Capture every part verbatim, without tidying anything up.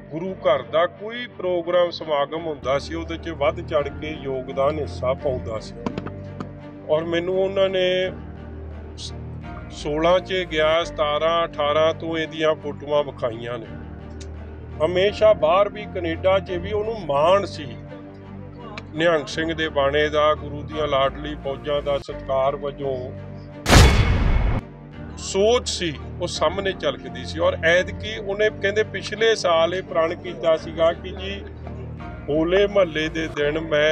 गुरु घर का कोई प्रोग्राम समागम हुंदा सी उहदे च वध चढ़ के योगदान हिस्सा पाउंदा सी। और मैनू उन्होंने सोलह च गया सतारह अठारह तो इहदियां फोटोआं विखाईयां ने। हमेशा बाहर भी कनेडा च भी उहनूं माण सी निहंग सिंह दे बाणे दा, गुरु दियां लाडली फौजां दा सत्कार वजों सोच सी वो सामने झलकदी सी। और ऐदकी उन्हें कहंदे पिछले साल ये प्रण कीता सीगा कि जी होले महल्ले दे दिन मैं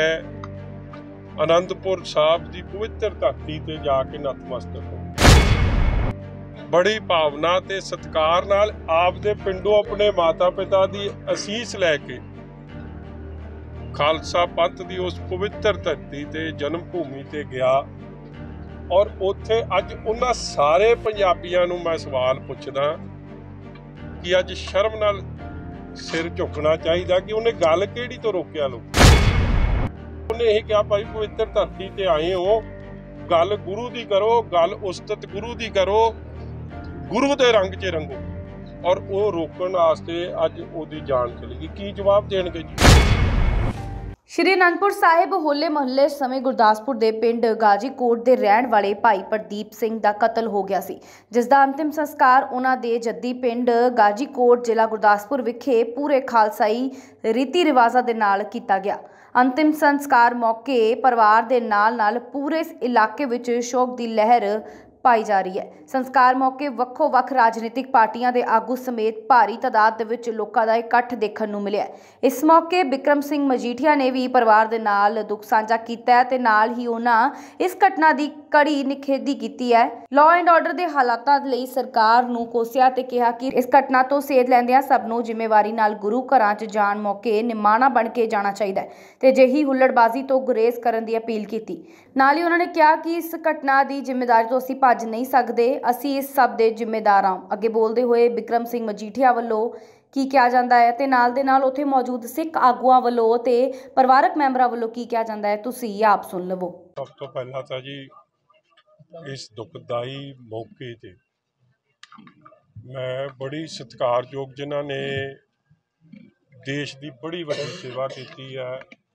आनंदपुर साहब की पवित्र धरती ते जाके नतमस्तक हो। बड़ी भावना ते सत्कार नाल आपदे पिंडों अपने माता पिता की असीस लैके खालसा पंथ की उस पवित्र धरती ते जन्म भूमि ते गया। और उत्थे अज उन्हां सारे पंजाबियां नूं मैं सवाल पुछदा कि अज शर्म नाल सिर झुकना चाहिए कि उन्हें गल किहड़ी तो रोकिया लोग। उन्हें यही कहा भाई पवित्र धरती ते आए हो, गल गुरु दी करो, गल उस्तत गुरु दी करो, गुरु दे रंग च रंगो। और वो रोकण वास्ते अज ओदी जान चली गई। की जवाब देणगे जी? श्री आनंदपुर साहिब होले महल्ले समय गुरदासपुर के पिंड गाजीकोट के रहने वाले भाई प्रदीप सिंह का कतल हो गया सी, जिसका अंतिम संस्कार उन्हां दे जद्दी पिंड गाजीकोट जिला गुरदासपुर विखे पूरे खालसाई रीति रिवाजां दे नाल कीता गया। अंतिम संस्कार मौके परिवार के नाल नाल पूरे इलाके विच शोक की लहर पाई जा रही है। संस्कार मौके वक्खो वक्ख राजनीतिक पार्टियां दे आगू समेत भारी तादाद विच लोकां दा इकट्ठ देखण नूं मिलिया। इस मौके बिक्रम सिंह मजीठिया ने भी परिवार दे नाल दुख साझा कीता ते नाल ही उन्हां इस घटना दी कड़ी निखेधी कीती है। लॉ एंड ऑर्डर दे हालातां लई सरकार नूं कोसिया ते कहा कि इस घटना तो सेध लैंदियां सब नूं जिम्मेवारी नाल गुरु घरां च जाण मौके निमाणा बन के जाना चाहिए ते अजिही हुल्लड़बाजी तो गुरेज करन दी अपील कीती। नाल ही उन्हां ने कहा कि इस घटना दी जिम्मेदारी तो असीं भज नहीं सकते, असीं इस सब दे जिम्मेदार हां। अगे बोलदे होए बिक्रम सिंह मजीठिया वल्लों की कहा जाता है ते नाल दे नाल उत्थे मौजूद सिख आगुआं वल्लों ते परिवारक मैंबरां वल्लों की कहा जाता है, तुसीं आप सुन लवो। सब तो पहला तो जी इस दुखदाई मौके ते मैं बड़ी सत्कारयोग जिन्हां ने देश की बड़ी वड्डी सेवा की है,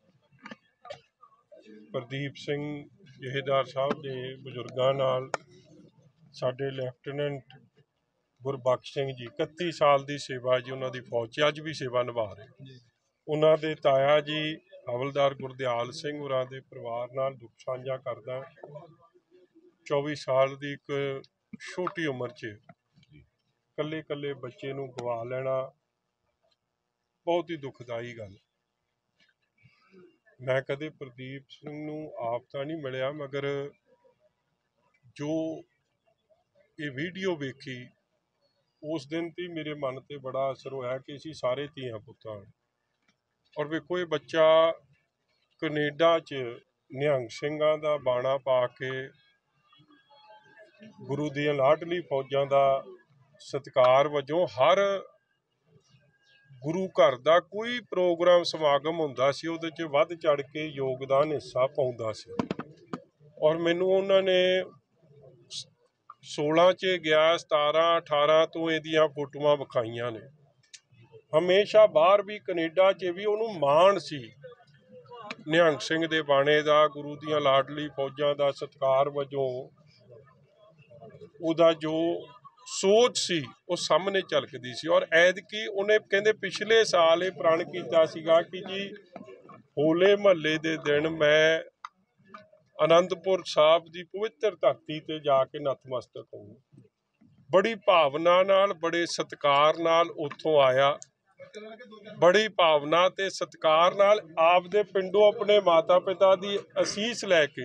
प्रदीप सिंह जहेदार साहब के बजुर्गों नाल साडे लैफ्टिनेंट गुरबख्श सिंह जी इकत्ती साल की सेवा जी उन्होंने फौज अज भी सेवा निभा रहे। उन्होंने ताया जी हवलदार गुरदयाल सिंह होरां दे परिवार नाल दुख साझा करदा। चौबीस साल की एक छोटी उम्र च कल्ले कल्ले बच्चे नूं गवा लेना बहुत ही दुखदाई गल। मैं कदे प्रदीप सिंह नूं आप तां नहीं मिलिया, मगर जो ये वीडियो वेखी उस दिन तो मेरे मन पर बड़ा असर होया कि असीं सारे धीआं पुत्तां। और वेखो ये बच्चा कनेडा च निहंग सिंघां दा बाणा पा के गुरु दियां लाडली फौजां दा सत्कार वजों हर गुरु घर का कोई प्रोग्राम समागम हुंदा सी उहदे च वध चढ़ के योगदान हिस्सा पाउंदा सी। और मैनू उन्होंने सोलह च गया सतारह अठारह तो इहदियां फोटोआं विखाईयां ने। हमेशा बाहर भी कनेडा च भी उहनूं माण सी निहंग सिंह दे बाणे दा, गुरु दियां लाडली फौजां दा सत्कार वजों उहदा जो सोच सी वो सामने झलकदी सी। और ऐदकी उन्हें कहंदे पिछले साल ये प्रण कीता सीगा कि जी होले महल्ले दे दिन मैं आनंदपुर साहब की पवित्र धरती ते जाके नतमस्तक हो। बड़ी भावना नाल बड़े सत्कार नाल उत्थों आया। बड़ी भावना ते सत्कार नाल आपदे पिंडों अपने माता पिता की असीस लैके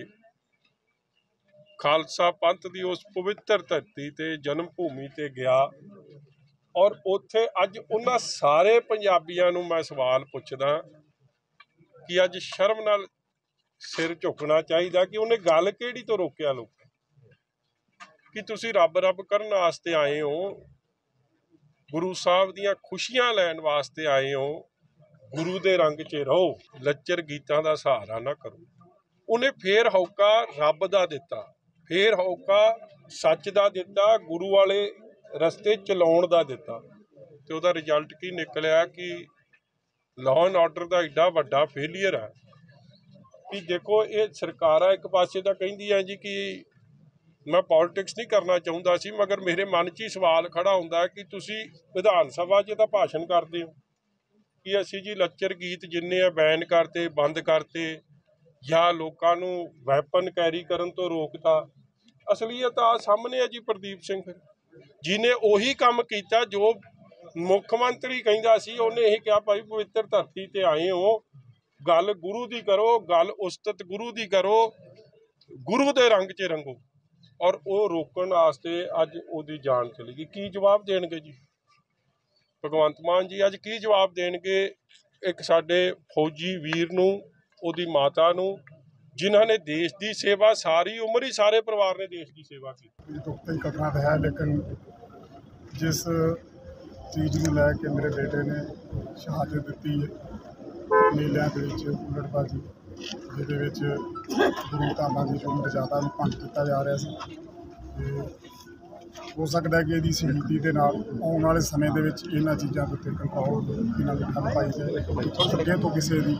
खालसा पंथ की उस पवित्र धरती ते जन्म भूमि ते गया। और उत्थे अज उन्हां सारे पंजाबियां नूं मैं सवाल पुछदा कि अज शर्म नाल सिर झुकना चाहिए कि उन्हें गल किहड़ी तो रोकिया लोग। कि तुसीं रब रब करन वास्ते आए हो, गुरु साहब दियां खुशियां लैण वास्ते आए हो, गुरु दे रंग च रहो, लच्चर गीतां दा सहारा ना करो। उन्हें फिर हौका रब दा दिता, फिर हौका सच दा दिता, गुरु वाले रस्ते चलाउण दा दिता। ਤੇ ਉਹਦਾ ਰਿਜ਼ਲਟ ਕੀ ਨਿਕਲਿਆ ਕਿ ਲਾਅ ਐਂਡ ਆਰਡਰ ਦਾ ਐਡਾ ਵੱਡਾ ਫੇਲੀਅਰ ਹੈ ਕਿ ਦੇਖੋ ਇਹ ਸਰਕਾਰਾਂ ਇੱਕ ਪਾਸੇ ਤਾਂ ਕਹਿੰਦੀਆਂ ਜੀ ਕਿ ਮੈਂ ਪੋਲੀਟਿਕਸ ਨਹੀਂ ਕਰਨਾ ਚਾਹੁੰਦਾ ਸੀ, ਮਗਰ ਮੇਰੇ ਮਨ 'ਚ ਹੀ ਸਵਾਲ ਖੜਾ ਹੁੰਦਾ ਕਿ ਤੁਸੀਂ ਵਿਧਾਨ ਸਭਾ 'ਚ ਤਾਂ ਭਾਸ਼ਣ ਕਰਦੇ ਹੋ ਕਿ ਅਸੀਂ ਜੀ ਲੱਚਰ ਗੀਤ ਜਿੰਨੇ ਆ ਬੈਨ ਕਰਤੇ, ਬੰਦ ਕਰਤੇ ਜਾਂ ਲੋਕਾਂ ਨੂੰ ਵੈਪਨ ਕੈਰੀ ਕਰਨ ਤੋਂ ਰੋਕਤਾ। ਅਸਲੀਅਤ ਆ ਸਾਹਮਣੇ ਹੈ ਜੀ। ਪ੍ਰਦੀਪ ਸਿੰਘ ਜਿਹਨੇ ਉਹੀ ਕੰਮ ਕੀਤਾ ਜੋ ਮੁੱਖ ਮੰਤਰੀ ਕਹਿੰਦਾ ਸੀ। ਉਹਨੇ ਇਹ ਕਿਹਾ ਭਾਈ ਪਵਿੱਤਰ ਧਰਤੀ ਤੇ ਆਏ ਹੋ, ਗੱਲ ਗੁਰੂ ਦੀ ਕਰੋ, ਗੱਲ ਉਸਤਤ ਗੁਰੂ ਦੀ ਕਰੋ, ਗੁਰੂ ਦੇ ਰੰਗ 'ਚ ਰੰਗੋ। ਔਰ ਉਹ ਰੋਕਣ ਵਾਸਤੇ ਅੱਜ ਉਹਦੀ ਜਾਨ ਚਲੀ ਗਈ। ਕੀ ਜਵਾਬ ਦੇਣਗੇ ਜੀ ਭਗਵੰਤ ਮਾਨ ਜੀ? ਅੱਜ ਕੀ ਜਵਾਬ ਦੇਣਗੇ ਇੱਕ ਸਾਡੇ ਫੌਜੀ ਵੀਰ ਨੂੰ, ਉਹਦੀ ਮਾਤਾ ਨੂੰ, ਜਿਨ੍ਹਾਂ ਨੇ ਦੇਸ਼ ਦੀ ਸੇਵਾ ਸਾਰੀ ਉਮਰ ਹੀ ਸਾਰੇ ਪਰਿਵਾਰ ਨੇ ਦੇਸ਼ ਦੀ ਸੇਵਾ ਕੀਤੀ। ਦੁਖਦਾਈ ਘਟਨਾ ਤਾਂ ਹੈ, ਲੇਕਿਨ ਜਿਸ ਚੀਜ਼ ਨੂੰ ਲੈ ਕੇ ਮੇਰੇ ਬੇਟੇ ਨੇ ਸ਼ਹਾਦਤ ਦਿੱਤੀ ਹੈ ਮੇਲਿਆਂ ਦੇ ਵਿੱਚ ਹੁੱਲੜਬਾਜ਼ੀ, ਜਿਹਦੇ ਵਿੱਚ ਗੁਰੂ ਧਾਮਾਂ ਦੀ ਜੋ ਮਰਜ਼ਾਦਾ ਨੂੰ ਭੰਗ ਕੀਤਾ ਜਾ ਰਿਹਾ ਸੀ, ਤੇ ਹੋ ਸਕਦਾ ਕਿ ਇਹਦੀ ਸ਼ਹੀਦੀ ਦੇ ਨਾਲ ਆਉਣ ਵਾਲੇ ਸਮੇਂ ਦੇ ਵਿੱਚ ਇਹਨਾਂ ਚੀਜ਼ਾਂ ਦੇ ਉੱਤੇ ਕੰਟਰੋਲ, ਇਹਨਾਂ ਦੀ ਠੱਲ ਪਾਈ ਜਾਏ। ਅੱਗੇ ਤੋਂ ਕਿਸੇ ਦੀ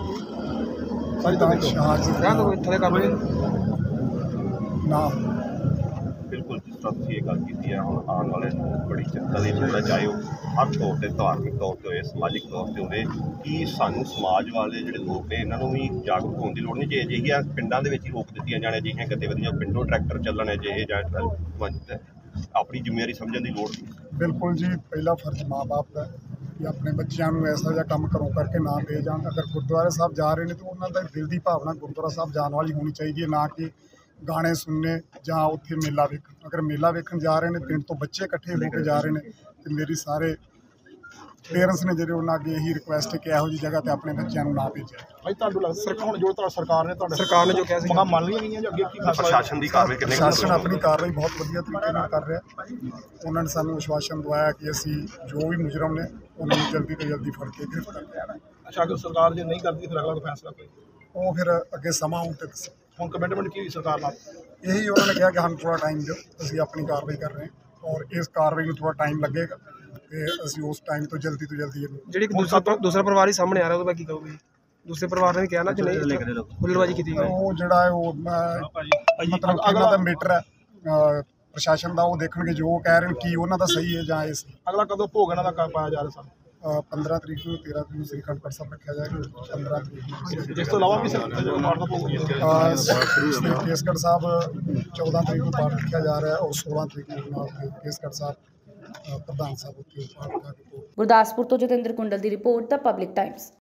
ਨਾ ਬਿਲਕੁਲ ਜਿਸ ਤਰ੍ਹਾਂ ਤੁਸੀਂ ਇਹ ਗੱਲ ਕੀਤੀ ਹੈ, ਹੁਣ ਆਉਣ ਵਾਲੇ ਨੂੰ ਬੜੀ ਚਿੰਤਾ ਦੀ ਹੁੰਦਾ, ਚਾਹੇ ਉਹ ਹਰ ਤੌਰ 'ਤੇ ਧਾਰਮਿਕ ਤੌਰ 'ਤੇ ਹੋਵੇ, ਸਮਾਜਿਕ ਤੌਰ 'ਤੇ ਹੋਵੇ, ਕਿ ਸਾਨੂੰ ਸਮਾਜ ਵਾਲੇ ਜਿਹੜੇ ਲੋਕ ਨੇ ਇਹਨਾਂ ਨੂੰ ਵੀ ਜਾਗਰੂਕ ਹੋਣ ਦੀ ਲੋੜ ਨਹੀਂ। ਜੇ ਅਜਿਹੀਆਂ ਪਿੰਡਾਂ ਦੇ ਵਿੱਚ ਹੀ ਰੋਕ ਦਿੱਤੀਆਂ ਜਾਣ, ਅਜਿਹੀਆਂ ਗਤੀਵਿਧੀਆਂ ਪਿੰਡੋਂ ਟਰੈਕਟਰ ਚੱਲਣ, ਅਜਿਹੇ ਜਾਂ ਆਪਣੀ ਜ਼ਿੰਮੇਵਾਰੀ ਸਮਝਣ ਦੀ ਲੋੜ ਨਹੀਂ। ਬਿਲਕੁਲ ਜੀ, ਪਹਿਲਾ ਫਰਜ਼ ਮਾਂ ਬਾਪ ਦਾ ਕਿ ਆਪਣੇ ਬੱਚਿਆਂ ਨੂੰ ਐਸਾ ਜਿਹਾ ਕੰਮ ਘਰੋਂ ਕਰਕੇ ਨਾ ਦੇ ਜਾਣ। ਅਗਰ ਗੁਰਦੁਆਰਾ ਸਾਹਿਬ ਜਾ ਰਹੇ ਨੇ ਤਾਂ ਉਹਨਾਂ ਦਾ ਦਿਲ ਦੀ ਭਾਵਨਾ ਗੁਰਦੁਆਰਾ ਸਾਹਿਬ ਜਾਣ ਵਾਲੀ ਹੋਣੀ ਚਾਹੀਦੀ ਹੈ, ਨਾ ਕਿ ਗਾਣੇ ਸੁਣਨੇ ਜਾਂ ਉੱਥੇ ਮੇਲਾ ਵੇਖਣ। ਅਗਰ ਮੇਲਾ ਵੇਖਣ ਜਾ ਰਹੇ ਨੇ, ਪਿੰਡ ਤੋਂ ਬੱਚੇ ਇਕੱਠੇ ਹੋ ਕੇ ਜਾ ਰਹੇ ਨੇ, ਤੇ ਮੇਰੀ ਸਾਰੇ ਪੇਰੈਂਟਸ ਨੇ ਜਿਹੜੇ ਉਹਨਾਂ ਅੱਗੇ ਇਹੀ ਰਿਕੁਐਸਟ ਹੈ ਕਿ ਇਹੋ ਜਿਹੀ ਜਗ੍ਹਾ 'ਤੇ ਆਪਣੇ ਬੱਚਿਆਂ ਨੂੰ ਨਾ ਭੇਜਿਆ। ਭਾਈ ਤੁਹਾਨੂੰ ਲੱਗਦਾ ਸਰਕਾਰ ਹੁਣ ਜੋ ਤੁਹਾਡਾ ਸਰਕਾਰ ਨੇ ਤੁਹਾਡਾ ਸਰਕਾਰ ਨੇ ਜੋ ਕਿਹਾ ਸੀ ਮੰਗਾਂ ਮੰਨ ਲਈਆਂ ਗਈਆਂ ਜਾਂ ਅੱਗੇ ਕੀ ਪ੍ਰਸ਼ਾਸਨ ਦੀ ਕਾਰਵਾਈ ਕਿੰਨੇ ਪ੍ਰਸ਼ਾਸਨ ਆਪਣੀ ਕਾਰਵਾਈ ਬਹੁਤ ਵਧੀਆ ਤਰੀਕੇ ਨਾਲ ਕਰ ਰਿਹਾ। ਉਹਨਾਂ ਨੇ ਸਾਨੂੰ ਵਿਸ਼ਵਾਸਨ ਦਵਾਇਆ ਕਿ ਅਸੀਂ ਜੋ ਵੀ ਮੁਜਰਮ ਨੇ ਉਹਨਾਂ ਨੂੰ ਜਲਦੀ ਤੋਂ ਜਲਦੀ ਫੜ ਕੇ ਗ੍ਰਿਫਤਾਰ ਕਰਾਂਗੇ। ਅੱਛਾ, ਅਗਰ ਸਰਕਾਰ ਜੇ ਨਹੀਂ ਕਰਦੀ ਫਿਰ ਅਗਲਾ ਕੋਈ ਫੈਸਲਾ ਕੋਈ ਉਹ ਫਿਰ ਅੱਗੇ ਸਮਾਂ ਆਉਣ ਤੇ ਦੱਸੇ। ਹੁਣ ਕਮਿਟਮੈਂਟ ਕੀ ਹੋਈ ਸਰਕਾਰ ਨਾਲ? ਇਹੀ ਉਹਨਾਂ ਨੇ ਕਿਹਾ ਕਿ ਸਾਨੂੰ ਥੋੜ੍ਹਾ ਟਾਈਮ ਦਿਓ, ਅਸੀਂ ਆਪਣੀ ਕਾਰਵਾਈ ਕਰ ਰਹੇ ਹਾਂ, ਔਰ ਇਸ ਕਾਰਵਾਈ ਨੂੰ ਥੋੜ੍ਹਾ ਟਾਈਮ ਲੱਗੇਗਾ ਤੇ ਅਸੀਂ ਉਸ ਟਾਈਮ ਤੋਂ ਜਲਦੀ ਤੋਂ ਜਲਦੀ ਇਹਨੂੰ ਜਿਹੜੀ ਦੂਸਰਾ ਦੂਸਰਾ ਪਰਿਵਾਰ ਹੀ ਸਾਹਮਣੇ ਆ ਰਿਹਾ, ਉਹਦੇ ਬਾਰੇ ਕੀ ਕਹੋਗੇ? ਦੂਸਰੇ ਪਰਿਵਾਰ ਨੇ ਵੀ ਕਿਹਾ ਨਾ ਕਿ ਨਹੀਂ ਹੁੱਲੜਬਾਜ਼ੀ ਕੀਤੀ ਗਈ। ਉਹ ਜਿਹੜਾ ਹੈ ਉਹ ਮਤਲਬ ਇਹਨਾਂ ਦਾ ਮੀਟਰ ਹੈ ਪ੍ਰਸ਼ਾਸਨ ਦਾ, ਉਹ ਦੇਖਣਗੇ ਜੋ ਉਹ ਕਹਿ ਰਹੇ ਨੇ ਕੀ ਉਹਨਾਂ ਦਾ ਸਹੀ ਹੈ ਜਾਂ ਇਹ ਸਹੀ। ਅਗਲਾ ਕਦੋਂ ਭੋਗ ਇਹਨਾਂ ਦਾ ਪਾਇਆ ਜਾ ਰਿਹਾ ਸਾਨੂੰ? ਪੰਦਰਾਂ ਤਰੀਕ ਨੂੰ ਤੇਰਾਂ ਤਰੀਕ ਨੂੰ ਸ੍ਰੀ ਅਖੰਡ ਪਾਠ ਸਾਹਿਬ ਰੱਖਿਆ ਜਾਏਗਾ। ਪੰਦਰਾਂ ਤਰੀਕ ਨੂੰ ਇਸ ਤੋਂ ਇਲਾਵਾ ਵੀ ਸਰਕਾਰ ਦਾ ਭੋਗ ਕੇਸਗੜ੍ਹ ਸਾਹਿਬ ਚੌਦਾਂ ਤਰੀਕ ਨੂੰ ਪਾਠ ਰੱਖਿਆ ਜਾ ਰਿਹਾ ਹੈ, ਔਰ ਸੋਲਾਂ ਤਰੀਕ ਨੂੰ ਕੇਸਗੜ੍ਹ ਸਾਹਿਬ ਪ੍ਰਧਾਨ ਸਾਹਿਬ ਉੱਥੇ ਪਾਠ ਕਰਕੇ। ਗੁਰਦਾਸਪੁਰ ਤੋਂ ਜਤਿੰਦਰ ਕੁੰਡਲ ਦੀ ਰਿਪੋਰਟ, ਦਾ ਪਬਲਿਕ ਟਾਈਮਸ।